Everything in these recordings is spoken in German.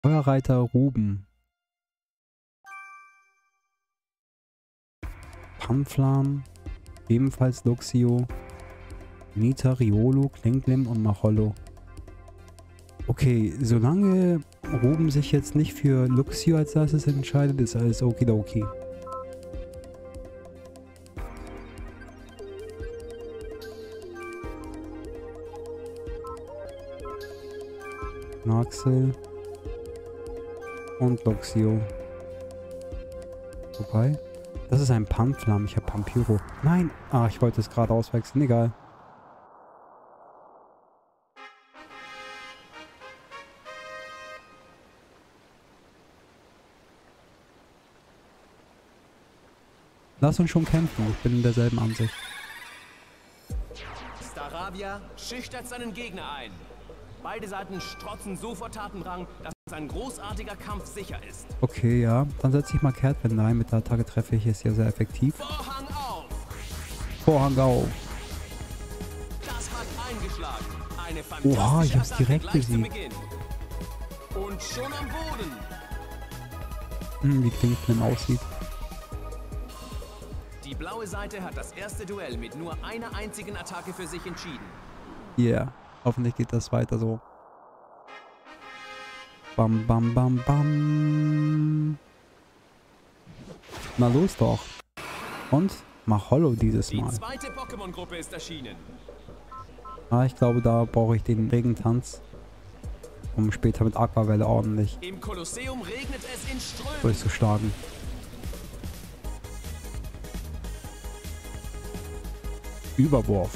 Feuerreiter Ruben. Pamflam. Ebenfalls Luxio. Nita, Riolo, Klinklim und Machollo. Okay, solange Ruben sich jetzt nicht für Luxio als erstes entscheidet, ist alles okidoki. Naxel und Luxio. Wobei, das ist ein Pamflam. Ich habe Pampyro. Nein! Ah, ich wollte es gerade auswechseln. Egal. Lass uns schon kämpfen. Ich bin in derselben Ansicht. Staravia schüchtert seinen Gegner ein. Beide Seiten strotzen so vor Tatendrang, dass ein großartiger Kampf sicher ist. Okay, ja. Dann setze ich mal Kehrtwende ein. Mit der Attacke treffe ich es ja sehr effektiv. Vorhang auf! Vorhang auf! Das hat eingeschlagen. Eine fantastische Oha, ich hab's Attacke direkt gleich zu besiegt. Beginn. Und schon am Boden. Wie Klinklim aussieht. Die blaue Seite hat das erste Duell mit nur einer einzigen Attacke für sich entschieden. Yeah. Hoffentlich geht das weiter so. Bam, bam, bam, bam. Na los doch. Und Machollo dieses Die Mal. zweite Pokémon-Gruppe ist erschienen. Ah, ich glaube, da brauche ich den Regentanz, um später mit Aquavelle ordentlich Im Kolosseum regnet es in Strömen. durchzuschlagen. Überwurf.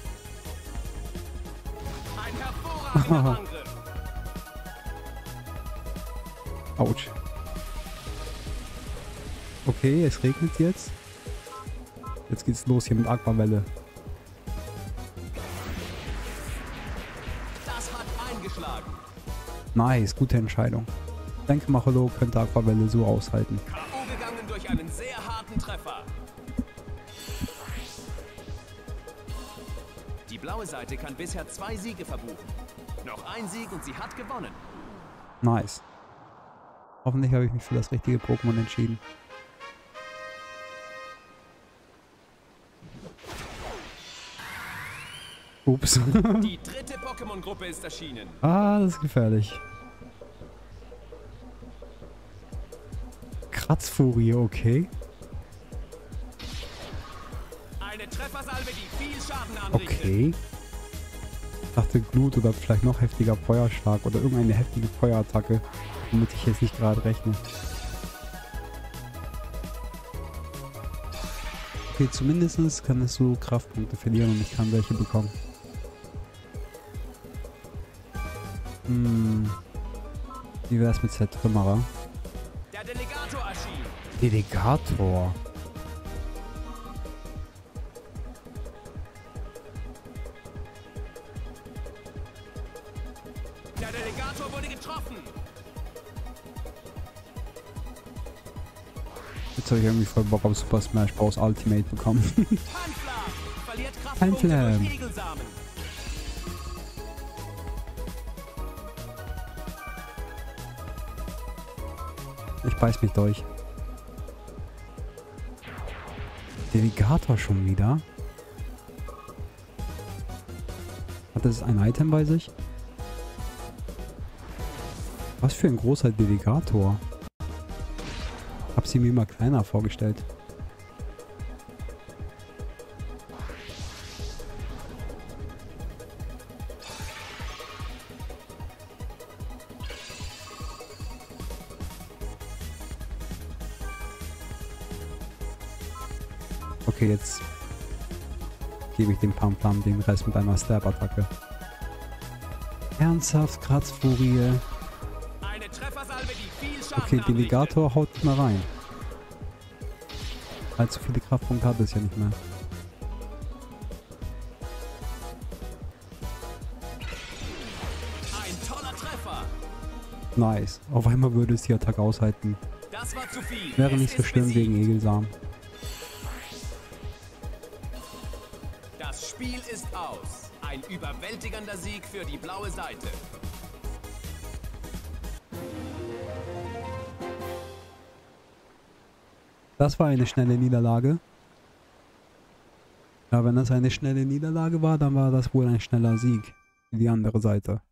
Ein hervorragender Angriff. Autsch. Okay, es regnet jetzt. Jetzt geht's los hier mit Aquavelle. Das hat eingeschlagen. Nice, gute Entscheidung. Ich denke, Machollo könnte Aquavelle so aushalten. K.O. gegangen durch einen sehr harten Treffer. Die blaue Seite kann bisher 2 Siege verbuchen. Noch ein Sieg und sie hat gewonnen. Nice. Hoffentlich habe ich mich für das richtige Pokémon entschieden. Ups. Die dritte Pokémon-Gruppe ist erschienen. Ah, das ist gefährlich. Kratzfurie, okay. Eine Treffersalve, die viel Schaden anrichtet. Okay. Ich dachte Glut oder vielleicht noch heftiger Feuerschlag oder irgendeine heftige Feuerattacke, womit ich jetzt nicht gerade rechne. Okay, zumindest kann es so Kraftpunkte verlieren und ich kann welche bekommen. Wie wäre es mit Zertrümmerer? Der Delegator erschien. Delegator. Der Delegator wurde getroffen. Jetzt habe ich irgendwie voll Bock auf Super Smash Bros. Ultimate bekommen. Handflam. Verliert Kraftpunkte Handflam. durch Egelsamen. Ich beiß mich durch. Delegator schon wieder? Hat das ein Item bei sich? Was für ein großer Delegator. Hab sie mir mal kleiner vorgestellt. Okay, jetzt gebe ich dem Pamplam den Rest mit einer Stab-Attacke. Ernsthaft, Kratzfurie. Eine Treffersalve, die viel Schaden Okay, anrichtet. Delegator haut nicht mehr rein. Allzu viele Kraftpunkte hat es ja nicht mehr. Ein toller Treffer. Nice. Auf einmal würde es die Attacke aushalten. Das war zu viel. Wäre Es nicht so ist schlimm besiegt. wegen Egelsamen. Das Spiel ist aus. Ein überwältigender Sieg für die blaue Seite. Das war eine schnelle Niederlage. Ja, wenn das eine schnelle Niederlage war, dann war das wohl ein schneller Sieg für die andere Seite.